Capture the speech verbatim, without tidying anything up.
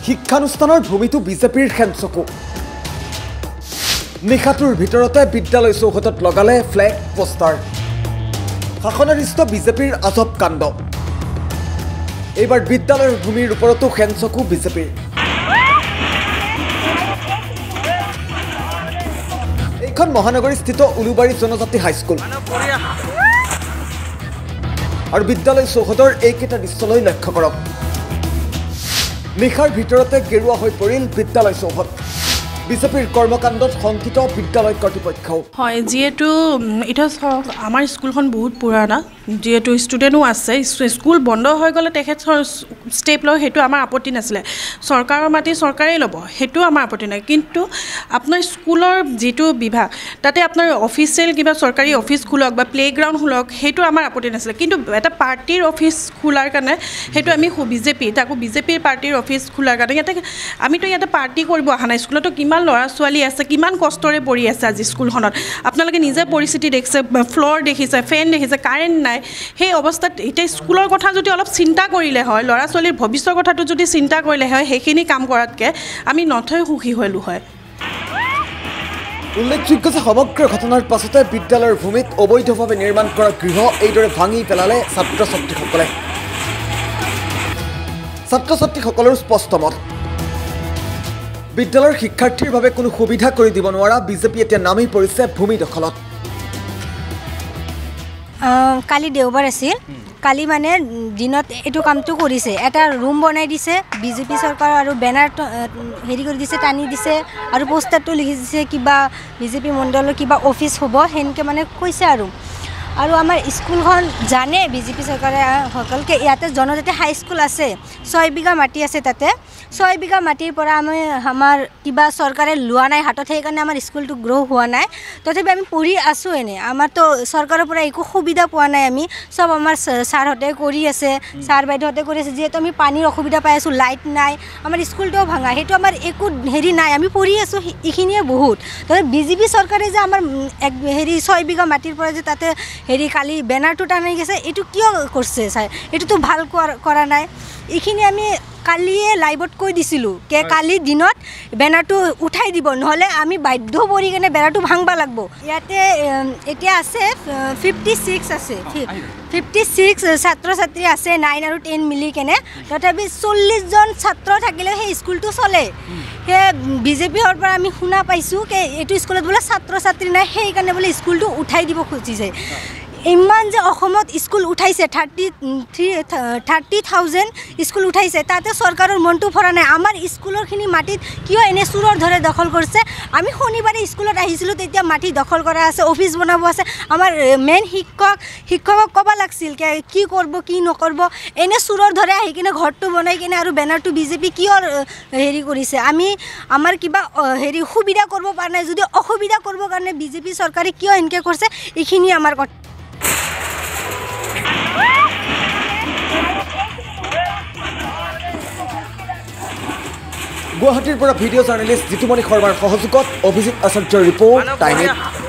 শিক্ষানুষ্ঠানৰ ভূমিটো বিজেপিৰ খেনচকু নিশাটোৰ ভিতৰতে বিদ্যালয় চৌহদত লগালে ফ্লেগ পোষ্টাৰ শাসনাধিষ্ঠ বিজেপিৰ আজব কাণ্ড এইবাৰ বিদ্যালয়ৰ ভূমিৰ ওপৰতো খেনচকু বিজেপিৰ এইখন মহানগৰীস্থিত উলুবাৰী জনজাতি হাইস্কুল আৰু বিদ্যালয় চৌহদৰ এইকেইটা দৃশ্যলৈ লক্ষ্য কৰক নিশাৰ ভিতৰতে গেৰুৱা হৈ পৰিল বিদ্যালয় চৌহদ বিজেপিৰ কৰ্মকাণ্ডত শংকিত বিদ্যালয় কৰ্তৃপক্ষ হয় যেহেতু এটা আমাৰ স্কুলখন বহুত পুৰণা যেহেতু ষ্টুডেণ্টো আছে স্কুল বন্ধ হৈ গ'লে তেখেত ষ্টেপ লয় সেইটো আমাৰ আপত্তি নাছিলে চৰকাৰৰ মাটি চৰকাৰেই ল'ব সেইটো আমাৰ আপত্তি নাই কিন্তু আপোনাৰ স্কুলৰ যিটো বিভাগ তাতে আপোনাৰ অফিচিয়েল কিবা চৰকাৰী অফিচ খোলক বা প্লেগ্ৰাউণ্ড খোলক সেইটো আমাৰ আপত্তি নাছিলে কিন্তু এটা পাৰ্টিৰ অফিচ খোলাৰ কাৰণে সেইটো আমি বিজেপি তাকো বিজেপিৰ পাৰ্টিৰ অফিচ খোলাৰ কাৰণে ইয়াতে আমিতো ইয়াতে পাৰ্টি কৰিব অহা নাই স্কুলতো কিমান ল'ৰা ছোৱালী আছে কিমান কষ্টৰে পঢ়ি আছে আজি স্কুলখনত আপোনালোকে নিজে পৰিস্থিতি দেখিছে ফ্ল'ৰ দেখিছে ফেন দেখিছে কাৰেণ্ট নাই সেই অৱস্থাত এতিয়া স্কুলৰ কথা যদি অলপ চিন্তা কৰিলে হয় ল'ৰা ছোৱালীৰ ভৱিষ্যতৰ কথাটো যদি চিন্তা কৰিলে হয় সেইখিনি কাম কৰাতকৈ আমি নথৈ সুখী হ'লোঁ হয় উল্লেখযোগ্য যে সমগ্ৰ ঘটনাৰ পাছতে বিদ্যালয়ৰ ভূমিত অবৈধভাৱে নিৰ্মাণ কৰা গৃহ এইদৰে ভাঙি পেলালে ছাত্ৰ ছাত্ৰীসকলে ছাত্ৰ ছাত্ৰীসকলৰ স্পষ্ট মত বিদ্যালয়ৰ শিক্ষাৰ্থীৰ বাবে কোনো সুবিধা কৰি দিব নোৱাৰা বিজেপি এতিয়া নামি পৰিছে ভূমি দখলত কালি দেওবাৰ আছিল কালি মানে দিনত এইটো কামটো কৰিছে এটা ৰুম বনাই দিছে বিজেপি চৰকাৰ আৰু বেনাৰ হেৰি কৰি দিছে টানি দিছে আৰু পোষ্টাৰটো লিখি দিছে কিবা বিজেপি মণ্ডলৰ কিবা অফিচ হ'ব সেনেকৈ মানে কৈছে আৰু আৰু আমাৰ স্কুলখন জানে বিজেপি চৰকাৰে সকলকে ইয়াতে জনজাতি হাইস্কুল আছে ছয় বিঘা মাটি আছে তাতে ছয় বিঘা মাটিৰ পৰা আমি আমাৰ কিবা চৰকাৰে লোৱা নাই হাতত সেইকাৰণে আমাৰ স্কুলটো গ্ৰ' হোৱা নাই তথাপি আমি পঢ়ি আছোঁ এনেই আমাৰতো চৰকাৰৰ পৰা একো সুবিধা পোৱা নাই আমি চব আমাৰ ছাৰহঁতে কৰি আছে ছাৰ বাইদেউহঁতে কৰি আছে যিহেতু আমি পানীৰ অসুবিধা পাই আছোঁ লাইট নাই আমাৰ স্কুলটোও ভাঙা সেইটো আমাৰ একো হেৰি নাই আমি পঢ়ি আছোঁ এইখিনিয়ে বহুত তথাপি বিজেপি চৰকাৰে যে আমাৰ এক হেৰি ছয় বিঘা মাটিৰ পৰা যে তাতে হেৰি কালি বেনাৰটো টানি গৈছে এইটো কিয় কৰিছে ছাৰ এইটোতো ভাল কৰা নাই এইখিনি আমি কালিয়ে লাইভত কৈ দিছিলোঁ যে কালি দিনত বেনাৰটো উঠাই দিব নহ'লে আমি বাধ্য পৰি কিনে বেনাৰটো ভাঙব লাগিব ইয়াতে এতিয়া আছে ফিফটি ছিক্স আছে ফিফটি ছিক্স ছাত্ৰ ছাত্ৰী আছে নাইন আৰু টেন মিলি কেনে তথাপি চল্লিছজন ছাত্ৰ থাকিলে সেই স্কুলটো চলে সেই বিজেপিৰ পৰা আমি শুনা পাইছোঁ যে এইটো স্কুলত বোলে ছাত্ৰ ছাত্ৰী নাই সেইকাৰণে বোলে স্কুলটো উঠাই দিব খুজিছে ইমান যে অসমত স্কুল উঠাইছে thirty three thirty thousand school উঠাইছে তাতে চৰকাৰৰ মনটো ভৰা নাই আমাৰ স্কুলৰখিনি মাটিত কিয় এনে চোৰৰ ধৰে দখল কৰিছে আমি শনিবাৰে স্কুলত আহিছিলোঁ তেতিয়া মাটি দখল কৰা আছে অফিচ বনাব আছে আমাৰ মেইন শিক্ষক শিক্ষকক ক'ব লাগিছিল যে কি কৰিব কি নকৰিব এনে চোৰৰ ধৰে আহি কিনে ঘৰটো বনাই কিনে আৰু বেনাৰটো বিজেপি কিয় হেৰি কৰিছে আমি আমাৰ কিবা হেৰি সুবিধা কৰিব পৰা নাই যদি অসুবিধা কৰিবৰ কাৰণে বিজেপি চৰকাৰে কিয় এনেকৈ কৰিছে এইখিনি আমাৰ কথা গুৱাহাটীৰ পৰা ভিডিঅ' জাৰ্নেলিষ্ট জিতুমণি শৰ্মাৰ সহযোগত অভিজিত আচাৰ্যৰ ৰিপৰ্ট টাইম এইট